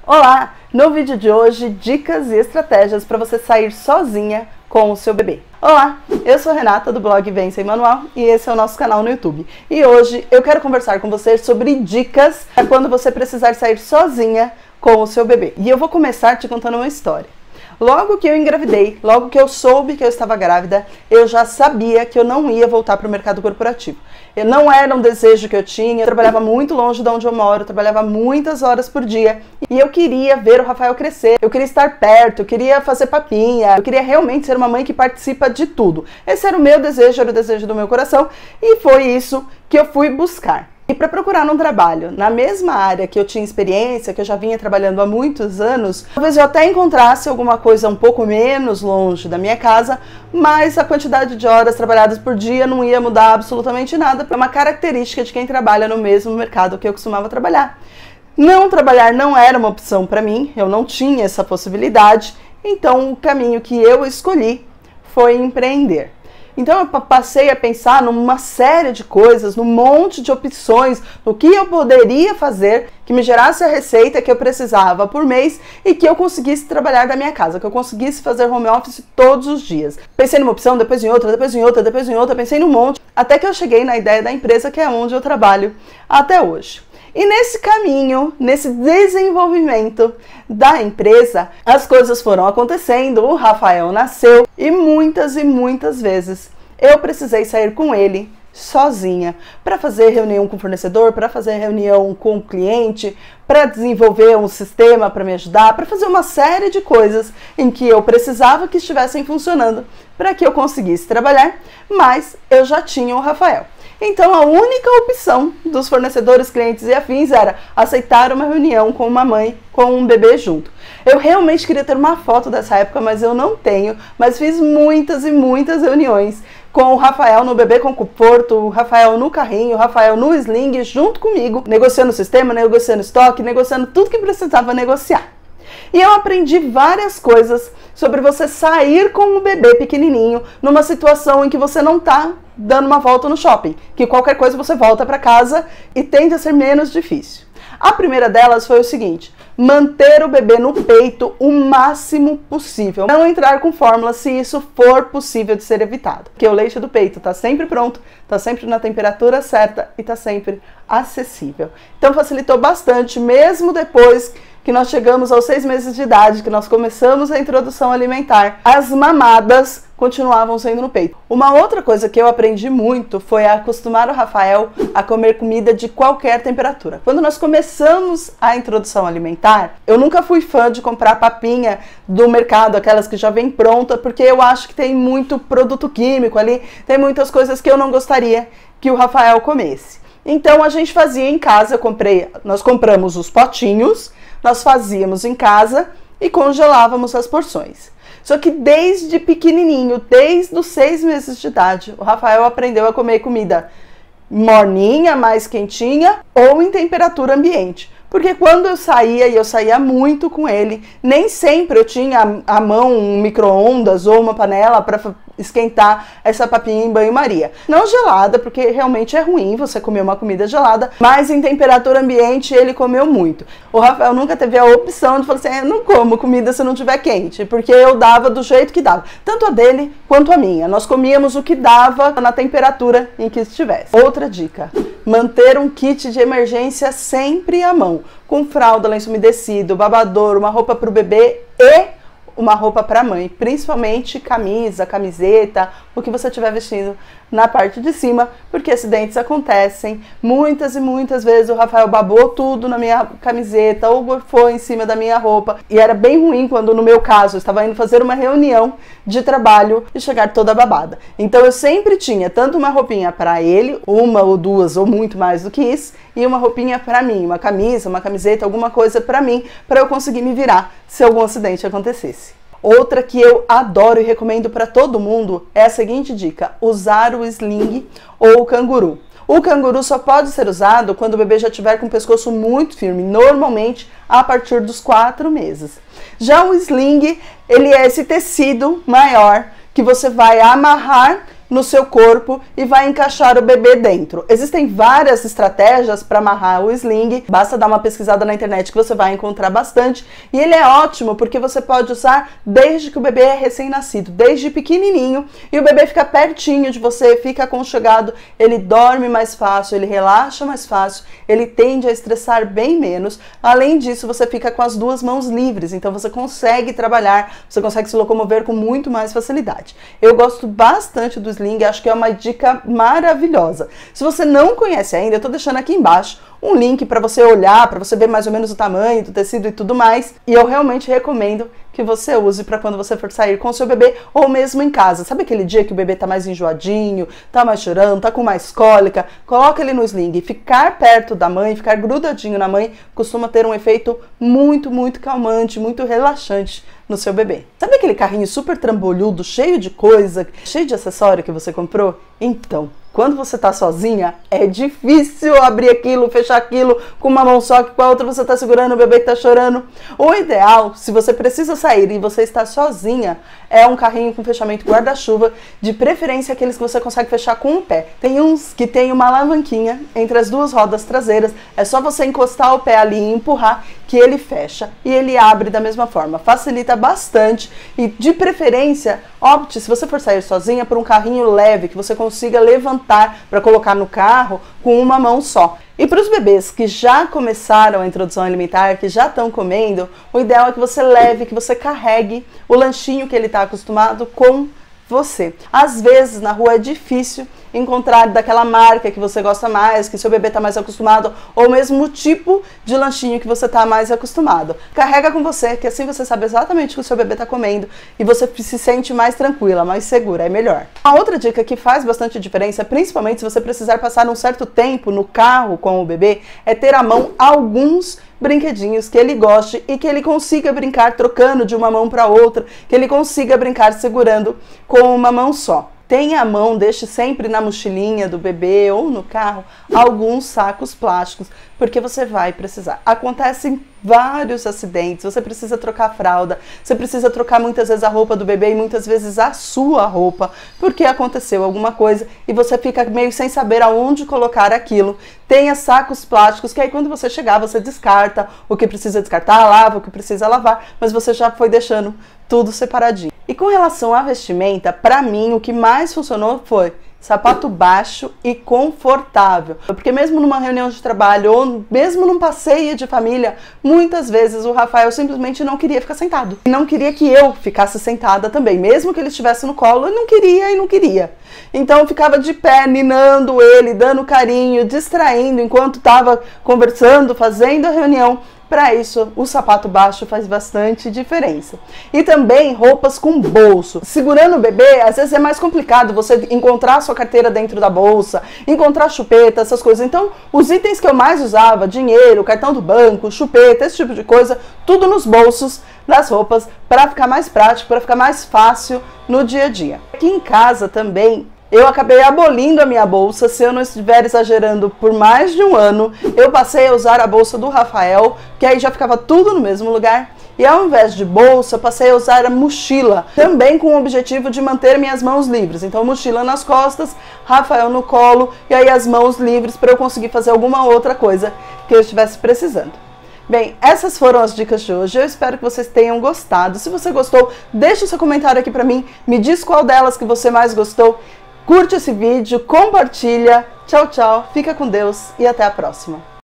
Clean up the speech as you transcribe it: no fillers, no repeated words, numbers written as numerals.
Olá! No vídeo de hoje, dicas e estratégias para você sair sozinha com o seu bebê. Olá, eu sou a Renata do blog Vem Sem Manual e esse é o nosso canal no YouTube. E hoje eu quero conversar com você sobre dicas para quando você precisar sair sozinha com o seu bebê. E eu vou começar te contando uma história. Logo que eu engravidei, logo que eu soube que eu estava grávida, eu já sabia que eu não ia voltar para o mercado corporativo. Não era um desejo que eu tinha, eu trabalhava muito longe de onde eu moro, eu trabalhava muitas horas por dia e eu queria ver o Rafael crescer, eu queria estar perto, eu queria fazer papinha, eu queria realmente ser uma mãe que participa de tudo. Esse era o meu desejo, era o desejo do meu coração e foi isso que eu fui buscar. E para procurar um trabalho na mesma área que eu tinha experiência, que eu já vinha trabalhando há muitos anos, talvez eu até encontrasse alguma coisa um pouco menos longe da minha casa, mas a quantidade de horas trabalhadas por dia não ia mudar absolutamente nada, é uma característica de quem trabalha no mesmo mercado que eu costumava trabalhar. Não trabalhar não era uma opção para mim, eu não tinha essa possibilidade, então o caminho que eu escolhi foi empreender. Então eu passei a pensar numa série de coisas, num monte de opções, no que eu poderia fazer que me gerasse a receita que eu precisava por mês e que eu conseguisse trabalhar da minha casa, que eu conseguisse fazer home office todos os dias. Pensei numa opção, depois em outra, depois em outra, depois em outra, pensei num monte, até que eu cheguei na ideia da empresa, que é onde eu trabalho até hoje. E nesse caminho, nesse desenvolvimento da empresa, as coisas foram acontecendo, o Rafael nasceu e muitas vezes eu precisei sair com ele sozinha para fazer reunião com o fornecedor, para fazer reunião com o cliente, para desenvolver um sistema para me ajudar, para fazer uma série de coisas em que eu precisava que estivessem funcionando para que eu conseguisse trabalhar, mas eu já tinha o Rafael. Então a única opção dos fornecedores, clientes e afins era aceitar uma reunião com uma mãe com um bebê junto. Eu realmente queria ter uma foto dessa época, mas eu não tenho, mas fiz muitas e muitas reuniões com o Rafael no bebê com conforto, o Rafael no carrinho, o Rafael no sling, junto comigo, negociando o sistema, negociando estoque, negociando tudo que precisava negociar. E eu aprendi várias coisas sobre você sair com um bebê pequenininho numa situação em que você não está dando uma volta no shopping, que qualquer coisa você volta para casa e tende a ser menos difícil. A primeira delas foi o seguinte: manter o bebê no peito o máximo possível. Não entrar com fórmula se isso for possível de ser evitado. Porque o leite do peito está sempre pronto, está sempre na temperatura certa e está sempre acessível. Então facilitou bastante, mesmo depois que nós chegamos aos 6 meses de idade, que nós começamos a introdução alimentar, as mamadas continuavam sendo no peito. Uma outra coisa que eu aprendi muito foi a acostumar o Rafael a comer comida de qualquer temperatura. Quando nós começamos a introdução alimentar, eu nunca fui fã de comprar papinha do mercado, aquelas que já vem pronta, porque eu acho que tem muito produto químico ali, tem muitas coisas que eu não gostaria que o Rafael comesse. Então a gente fazia em casa, nós compramos os potinhos, nós fazíamos em casa e congelávamos as porções. Só que desde pequenininho, desde os 6 meses de idade, o Rafael aprendeu a comer comida morninha, mais quentinha ou em temperatura ambiente. Porque quando eu saía, e eu saía muito com ele, nem sempre eu tinha à mão um micro-ondas ou uma panela para esquentar essa papinha em banho-maria. Não gelada, porque realmente é ruim você comer uma comida gelada, mas em temperatura ambiente ele comeu muito. O Rafael nunca teve a opção de falar assim: eu não como comida se não tiver quente, porque eu dava do jeito que dava. Tanto a dele quanto a minha. Nós comíamos o que dava na temperatura em que estivesse. Outra dica: manter um kit de emergência sempre à mão, com fralda, lenço umedecido, babador, uma roupa para o bebê e uma roupa para a mãe, principalmente camisa, camiseta, o que você estiver vestindo na parte de cima, porque acidentes acontecem. Muitas e muitas vezes o Rafael babou tudo na minha camiseta ou gorfou em cima da minha roupa, e era bem ruim quando, no meu caso, eu estava indo fazer uma reunião de trabalho e chegar toda babada. Então eu sempre tinha tanto uma roupinha para ele, uma ou duas ou muito mais do que isso, e uma roupinha para mim, uma camisa, uma camiseta, alguma coisa para mim, para eu conseguir me virar se algum acidente acontecesse. Outra que eu adoro e recomendo para todo mundo é a seguinte dica: usar o sling ou o canguru. O canguru só pode ser usado quando o bebê já estiver com o pescoço muito firme, normalmente a partir dos 4 meses. Já o sling, ele é esse tecido maior que você vai amarrar no seu corpo e vai encaixar o bebê dentro. Existem várias estratégias para amarrar o sling, basta dar uma pesquisada na internet que você vai encontrar bastante, e ele é ótimo porque você pode usar desde que o bebê é recém-nascido, desde pequenininho, e o bebê fica pertinho de você, fica aconchegado, ele dorme mais fácil, ele relaxa mais fácil, ele tende a estressar bem menos. Além disso, você fica com as duas mãos livres, então você consegue trabalhar, você consegue se locomover com muito mais facilidade. Eu gosto bastante do sling, acho que é uma dica maravilhosa. Se você não conhece ainda, eu tô deixando aqui embaixo um link para você olhar, para você ver mais ou menos o tamanho do tecido e tudo mais. E eu realmente recomendo que você use para quando você for sair com o seu bebê ou mesmo em casa. Sabe aquele dia que o bebê tá mais enjoadinho, tá mais chorando, tá com mais cólica? Coloca ele no sling. Ficar perto da mãe, ficar grudadinho na mãe, costuma ter um efeito muito, muito calmante, muito relaxante no seu bebê. Sabe aquele carrinho super trambolhudo, cheio de coisa, cheio de acessório que você comprou? Então, quando você tá sozinha, é difícil abrir aquilo, fechar aquilo com uma mão só, que com a outra você tá segurando o bebê que tá chorando. O ideal, se você precisa sair e você está sozinha, é um carrinho com fechamento guarda-chuva, de preferência aqueles que você consegue fechar com o pé. Tem uns que tem uma alavanquinha entre as duas rodas traseiras, é só você encostar o pé ali e empurrar que ele fecha e ele abre da mesma forma. Facilita bastante e, de preferência, opte, se você for sair sozinha, por um carrinho leve que você consiga levantar para colocar no carro com uma mão só. E para os bebês que já começaram a introdução alimentar, que já estão comendo, o ideal é que você leve, que você carregue o lanchinho que ele está acostumado com você. Às vezes na rua é difícil encontrar daquela marca que você gosta mais, que seu bebê está mais acostumado, ou mesmo o tipo de lanchinho que você está mais acostumado. Carrega com você, que assim você sabe exatamente o que o seu bebê está comendo e você se sente mais tranquila, mais segura, é melhor. A outra dica que faz bastante diferença, principalmente se você precisar passar um certo tempo no carro com o bebê, é ter à mão alguns brinquedinhos que ele goste e que ele consiga brincar trocando de uma mão para outra, que ele consiga brincar segurando com uma mão só. Tenha à mão, deixe sempre na mochilinha do bebê ou no carro alguns sacos plásticos, porque você vai precisar. Acontecem vários acidentes, você precisa trocar a fralda, você precisa trocar muitas vezes a roupa do bebê e muitas vezes a sua roupa, porque aconteceu alguma coisa e você fica meio sem saber aonde colocar aquilo. Tenha sacos plásticos que aí quando você chegar você descarta o que precisa descartar, lava o que precisa lavar, mas você já foi deixando tudo separadinho. E com relação à vestimenta, para mim o que mais funcionou foi sapato baixo e confortável, porque mesmo numa reunião de trabalho ou mesmo num passeio de família, muitas vezes o Rafael simplesmente não queria ficar sentado. E não queria que eu ficasse sentada também, mesmo que ele estivesse no colo, ele não queria e não queria. Então eu ficava de pé, ninando ele, dando carinho, distraindo enquanto estava conversando, fazendo a reunião. Para isso, o sapato baixo faz bastante diferença. E também roupas com bolso. Segurando o bebê, às vezes é mais complicado você encontrar a sua carteira dentro da bolsa, encontrar chupeta, essas coisas. Então, os itens que eu mais usava, dinheiro, cartão do banco, chupeta, esse tipo de coisa, tudo nos bolsos das roupas, para ficar mais prático, para ficar mais fácil no dia a dia. Aqui em casa também, eu acabei abolindo a minha bolsa, se eu não estiver exagerando, por mais de um ano. Eu passei a usar a bolsa do Rafael, que aí já ficava tudo no mesmo lugar. E ao invés de bolsa, eu passei a usar a mochila, também com o objetivo de manter minhas mãos livres. Então mochila nas costas, Rafael no colo, e aí as mãos livres para eu conseguir fazer alguma outra coisa que eu estivesse precisando. Bem, essas foram as dicas de hoje, eu espero que vocês tenham gostado. Se você gostou, deixa o seu comentário aqui pra mim, me diz qual delas que você mais gostou, curte esse vídeo, compartilha, tchau, tchau, fica com Deus e até a próxima.